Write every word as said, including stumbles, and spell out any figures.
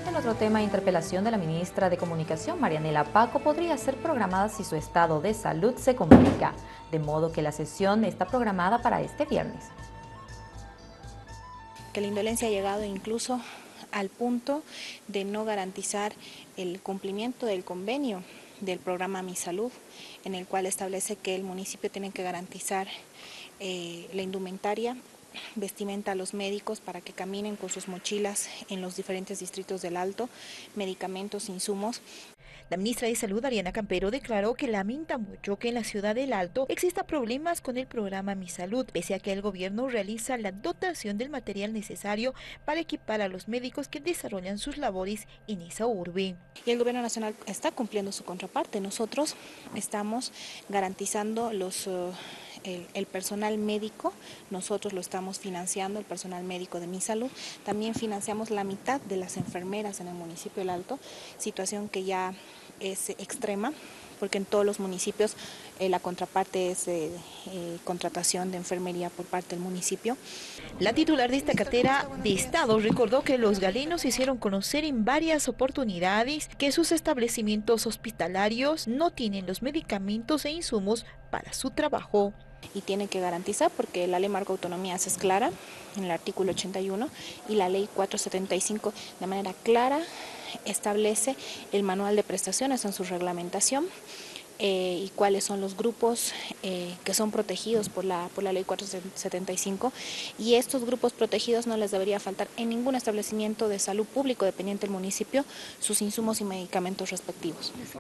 En otro tema, interpelación de la ministra de Comunicación, Marianela Paco, podría ser programada si su estado de salud se complica, de modo que la sesión está programada para este viernes. Que la indolencia ha llegado incluso al punto de no garantizar el cumplimiento del convenio del programa Mi Salud, en el cual establece que el municipio tiene que garantizar eh, la indumentaria, vestimenta a los médicos para que caminen con sus mochilas en los diferentes distritos del Alto, medicamentos, insumos. La ministra de Salud, Ariana Campero, declaró que lamenta mucho que en la ciudad del Alto exista problemas con el programa Mi Salud, pese a que el gobierno realiza la dotación del material necesario para equipar a los médicos que desarrollan sus labores en esa urbe. Y el gobierno nacional está cumpliendo su contraparte. Nosotros estamos garantizando los... Uh, El, el personal médico, nosotros lo estamos financiando, el personal médico de Mi Salud. También financiamos la mitad de las enfermeras en el municipio del Alto, situación que ya es extrema, porque en todos los municipios eh, la contraparte es eh, eh, contratación de enfermería por parte del municipio. La titular de esta cartera de Estado recordó que los galenos hicieron conocer en varias oportunidades que sus establecimientos hospitalarios no tienen los medicamentos e insumos para su trabajo. Y tiene que garantizar, porque la ley marco autonomías es clara en el artículo ochenta y uno y la ley cuatrocientos setenta y cinco de manera clara establece el manual de prestaciones en su reglamentación eh, y cuáles son los grupos eh, que son protegidos por la, por la ley cuatrocientos setenta y cinco, y estos grupos protegidos no les debería faltar en ningún establecimiento de salud público dependiente del municipio sus insumos y medicamentos respectivos.